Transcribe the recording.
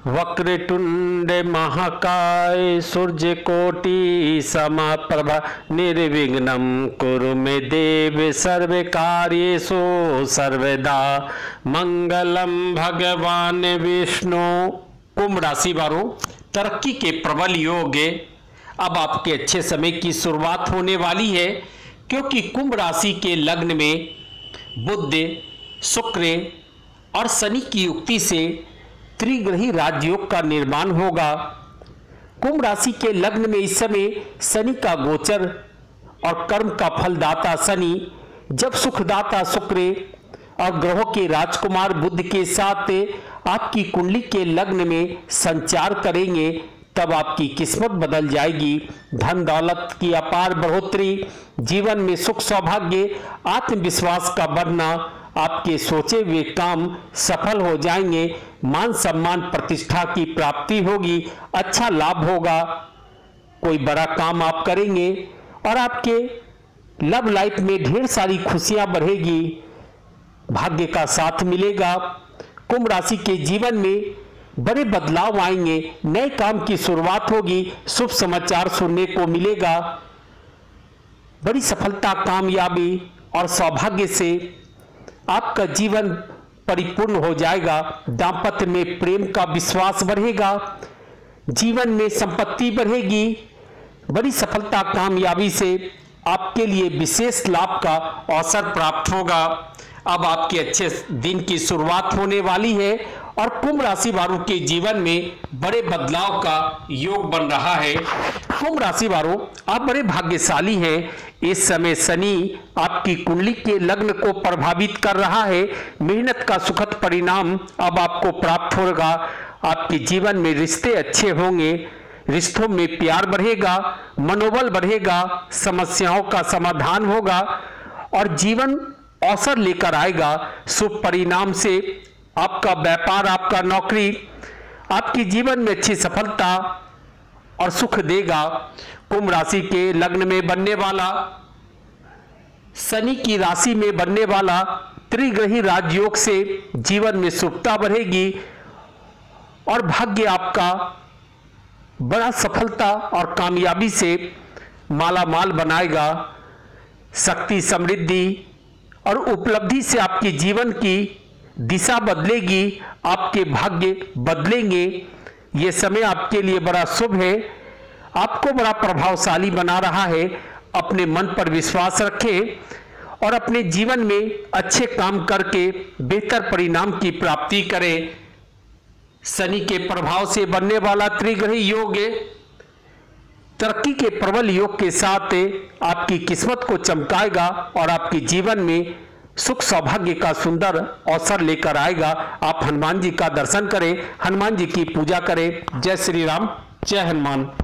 वक्रतुंड महाकाय सूर्यकोटि समप्रभा निर्विघ्नं कुरु मे देव सर्वकार्येषु सर्वदा मंगलम भगवान विष्णु। कुंभ राशि वालों, तरक्की के प्रबल योग है। अब आपके अच्छे समय की शुरुआत होने वाली है, क्योंकि कुंभ राशि के लग्न में बुध, शुक्र और शनि की युक्ति से त्रिग्रही राजयोग का निर्माण होगा। कुंभ राशि के लग्न में इस समय शनि का गोचर और कर्म का फलदाता शनि जब सुखदाता शुक्र और ग्रहों के राजकुमार बुध के साथ आपकी कुंडली के लग्न में संचार करेंगे, तब आपकी किस्मत बदल जाएगी। धन दौलत की अपार बढ़ोतरी, जीवन में सुख सौभाग्य, आत्मविश्वास का बढ़ना, आपके सोचे हुए काम सफल हो जाएंगे। मान सम्मान प्रतिष्ठा की प्राप्ति होगी, अच्छा लाभ होगा, कोई बड़ा काम आप करेंगे और आपके लव लाइफ में ढेर सारी खुशियां बढ़ेगी, भाग्य का साथ मिलेगा। कुंभ राशि के जीवन में बड़े बदलाव आएंगे, नए काम की शुरुआत होगी, शुभ समाचार सुनने को मिलेगा, बड़ी सफलता, कामयाबी और सौभाग्य से आपका जीवन परिपूर्ण हो जाएगा। दांपत्य में प्रेम का विश्वास बढ़ेगा, जीवन में संपत्ति बढ़ेगी, बड़ी सफलता, कामयाबी से आपके लिए विशेष लाभ का अवसर प्राप्त होगा। अब आपके अच्छे दिन की शुरुआत होने वाली है और कुंभ राशि वालों के जीवन में बड़े बदलाव का योग बन रहा है। कुंभ राशि वालों, आप बड़े भाग्यशाली हैं। इस समय शनि आपकी कुंडली के लग्न को प्रभावित कर रहा है। मेहनत का सुखद परिणाम अब आपको प्राप्त होगा। आपके जीवन में रिश्ते अच्छे होंगे, रिश्तों में प्यार बढ़ेगा, मनोबल बढ़ेगा, समस्याओं का समाधान होगा और जीवन अवसर लेकर आएगा। शुभ परिणाम से आपका व्यापार, आपका नौकरी, आपके जीवन में अच्छी सफलता और सुख देगा। कुंभ राशि के लग्न में बनने वाला, शनि की राशि में बनने वाला त्रिग्रही राजयोग से जीवन में शुभता बढ़ेगी और भाग्य आपका बड़ा सफलता और कामयाबी से मालामाल बनाएगा। शक्ति, समृद्धि और उपलब्धि से आपके जीवन की दिशा बदलेगी, आपके भाग्य बदलेंगे। ये समय आपके लिए बड़ा शुभ है, आपको बड़ा प्रभावशाली बना रहा है। अपने मन पर विश्वास रखें और अपने जीवन में अच्छे काम करके बेहतर परिणाम की प्राप्ति करें। शनि के प्रभाव से बनने वाला त्रिग्रही योग तरक्की के प्रबल योग के साथ आपकी किस्मत को चमकाएगा और आपके जीवन में सुख सौभाग्य का सुंदर अवसर लेकर आएगा। आप हनुमान जी का दर्शन करें, हनुमान जी की पूजा करें। जय श्री राम, जय हनुमान।